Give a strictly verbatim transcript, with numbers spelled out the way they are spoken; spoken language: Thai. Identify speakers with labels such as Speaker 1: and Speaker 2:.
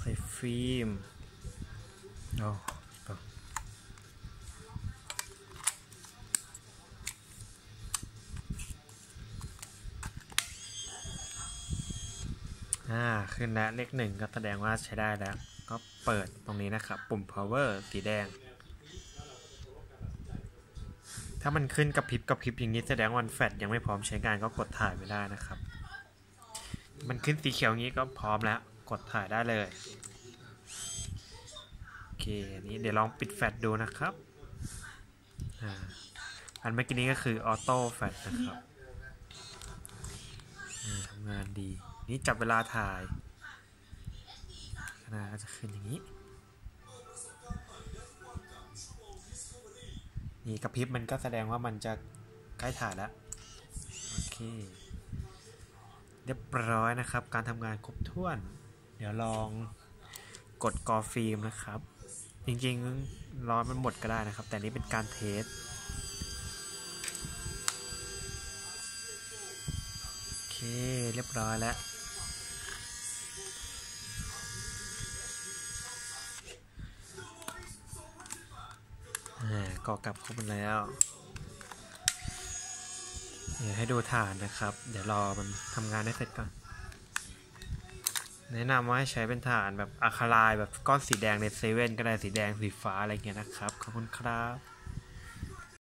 Speaker 1: ใส่ฟิล์มอ๋ออ่าขึ้นแล้วเลขหนึ่งก็แสดงว่าใช้ได้แล้วก็เปิดตรงนี้นะครับปุ่ม power สีแดงถ้ามันขึ้นกระพริบกระพริบอย่างนี้แสดงว่าแฟลชยังไม่พร้อมใช้งานก็กดถ่ายไม่ได้นะครับมันขึ้นสีเขียวงี้ก็พร้อมแล้วกดถ่ายได้เลยโอเคนี้เดี๋ยวลองปิดแฟลชดูนะครับอ่าอันเมื่อกี้นี้ก็คือออโต้แฟลชนะครับทำงานดีนี่จับเวลาถ่ายขนาดก็จะขึ้นอย่างนี้นี่กระพริบมันก็แสดงว่ามันจะใกล้ถ่ายแล้วโอเคเรียบร้อยนะครับการทำงานครบถ้วนเดี๋ยวลองกดกอฟิล์มนะครับจริงๆรอมันหมดก็ได้นะครับแต่นี้เป็นการเทสโอเคเรียบร้อยแล้วก่อกลับเข้ามาแล้วเดี๋ยวให้ดูฐานนะครับเดี๋ยวรอมันทำงานได้เสร็จก่อนแนะนำว่าให้ใช้เป็นฐานแบบอะคาไลน์แบบก้อนสีแดงในเซเว่นก็ได้สีแดงสีฟ้าอะไรเงี้ยนะครับขอบคุณครับ